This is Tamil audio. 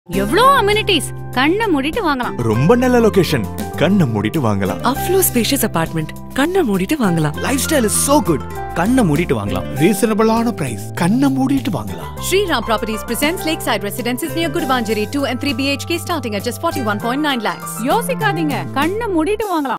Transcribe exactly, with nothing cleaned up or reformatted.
எவ்ளோ அமெனிட்டிஸ் கண்ணை மூடிட்டு வாங்கலாம். ரொம்ப நல்ல லொகேஷன். கண்ணை மூடிட்டு வாங்கலாம். அவ்ளோ ஸ்பேஷியஸ் அபார்ட்மெண்ட். கண்ணை மூடிட்டு வாங்கலாம். Lifestyle is so good. கண்ணை மூடிட்டு வாங்கலாம். ரீசனபிளான பிரைஸ். கண்ணை மூடிட்டு வாங்கலாம். Shriram Properties presents lakeside residences near Gobrand two and three B H K starting at just forty-one point nine lakhs. யோசிக்காதீங்க, கண்ணை மூடிட்டு வாங்கலாம்.